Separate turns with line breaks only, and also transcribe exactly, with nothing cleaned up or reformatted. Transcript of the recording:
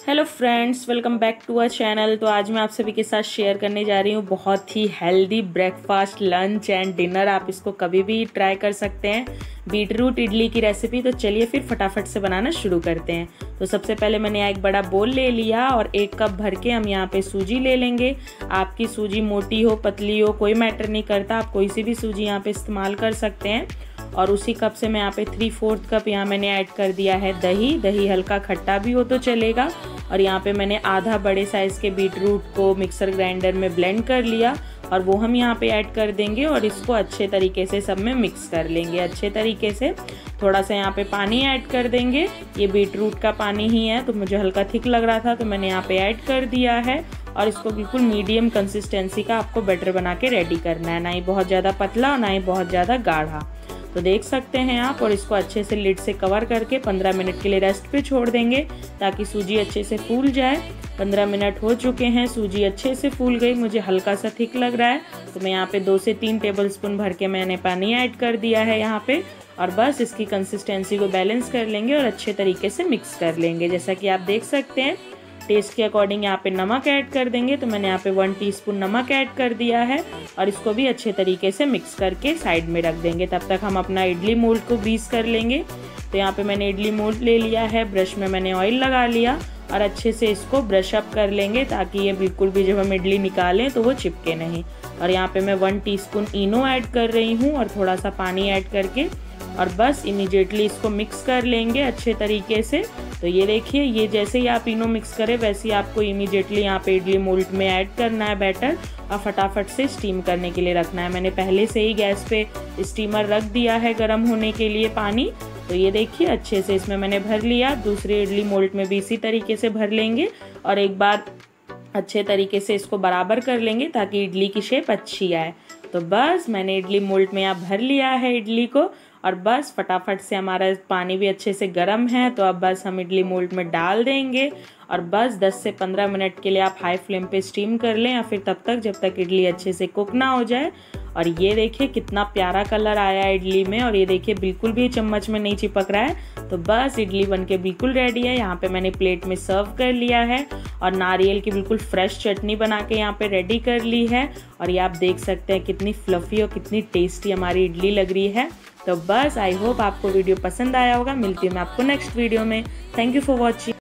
Hello friends, welcome back to our channel. तो आज मैं आप सभी के साथ शेयर करने जा रही हूँ बहुत ही healthy breakfast, lunch and dinner. आप इसको कभी भी ट्राई कर सकते हैं, बीटरूट इडली की रेसिपी। तो चलिए फिर फटाफट से बनाना शुरू करते हैं। तो सबसे पहले मैंने यहाँ एक बड़ा बोल ले लिया और एक कप भर के हम यहाँ पे सूजी ले लेंगे। आपकी सूजी मोटी हो पतली हो कोई मैटर नहीं करता, आप कोई सी भी सूजी यहाँ पे इस्तेमाल कर सकते हैं। और उसी कप से मैं यहाँ पे थ्री फोर्थ कप यहाँ मैंने ऐड कर दिया है दही। दही हल्का खट्टा भी हो तो चलेगा। और यहाँ पे मैंने आधा बड़े साइज के बीटरूट को मिक्सर ग्राइंडर में ब्लेंड कर लिया और वो हम यहाँ पे ऐड कर देंगे और इसको अच्छे तरीके से सब में मिक्स कर लेंगे अच्छे तरीके से। थोड़ा सा यहाँ पे पानी ऐड कर देंगे, ये बीटरूट का पानी ही है तो मुझे हल्का थिक लग रहा था तो मैंने यहाँ पे ऐड कर दिया है। और इसको बिल्कुल मीडियम कंसिस्टेंसी का आपको बैटर बना के रेडी करना है, ना ही बहुत ज़्यादा पतला और ना ही बहुत ज़्यादा गाढ़ा। तो देख सकते हैं आप। और इसको अच्छे से लिड से कवर करके पंद्रह मिनट के लिए रेस्ट पे छोड़ देंगे ताकि सूजी अच्छे से फूल जाए। पंद्रह मिनट हो चुके हैं, सूजी अच्छे से फूल गई, मुझे हल्का सा थिक लग रहा है तो मैं यहाँ पे दो से तीन टेबलस्पून भर के मैंने पानी ऐड कर दिया है यहाँ पे। और बस इसकी कंसिस्टेंसी को बैलेंस कर लेंगे और अच्छे तरीके से मिक्स कर लेंगे। जैसा कि आप देख सकते हैं, टेस्ट के अकॉर्डिंग यहाँ पे नमक ऐड कर देंगे तो मैंने यहाँ पे वन टीस्पून नमक ऐड कर दिया है। और इसको भी अच्छे तरीके से मिक्स करके साइड में रख देंगे। तब तक हम अपना इडली मोल्ड को ग्रीस कर लेंगे। तो यहाँ पे मैंने इडली मोल्ड ले लिया है, ब्रश में मैंने ऑयल लगा लिया और अच्छे से इसको ब्रश अप कर लेंगे ताकि ये बिल्कुल भी जब हम इडली निकालें तो वो चिपके नहीं। और यहाँ पे मैं वन टीस्पून इनो ऐड कर रही हूँ और थोड़ा सा पानी ऐड करके और बस इमीडिएटली इसको मिक्स कर लेंगे अच्छे तरीके से। तो ये देखिए, ये जैसे ही आप इनो मिक्स करें वैसे ही आपको इमीडिएटली यहाँ पे इडली मोल्ड में ऐड करना है बैटर और फटाफट से स्टीम करने के लिए रखना है। मैंने पहले से ही गैस पे स्टीमर रख दिया है गर्म होने के लिए पानी। तो ये देखिए अच्छे से इसमें मैंने भर लिया। दूसरे इडली मोल्ड में भी इसी तरीके से भर लेंगे और एक बार अच्छे तरीके से इसको बराबर कर लेंगे ताकि इडली की शेप अच्छी आए। तो बस मैंने इडली मोल्ड में यहाँ भर लिया है इडली को और बस फटाफट से, हमारा पानी भी अच्छे से गर्म है तो अब बस हम इडली मोल्ड में डाल देंगे और बस दस से पंद्रह मिनट के लिए आप हाई फ्लेम पे स्टीम कर लें या फिर तब तक जब तक इडली अच्छे से कुक ना हो जाए। और ये देखिए कितना प्यारा कलर आया है इडली में और ये देखिए बिल्कुल भी चम्मच में नहीं चिपक रहा है। तो बस इडली बनके बिल्कुल रेडी है। यहाँ पे मैंने प्लेट में सर्व कर लिया है और नारियल की बिल्कुल फ्रेश चटनी बना के यहाँ पे रेडी कर ली है। और ये आप देख सकते हैं कितनी फ्लफी और कितनी टेस्टी हमारी इडली लग रही है। तो बस आई होप आपको वीडियो पसंद आया होगा। मिलती हूँ मैं आपको नेक्स्ट वीडियो में। Thank you for watching.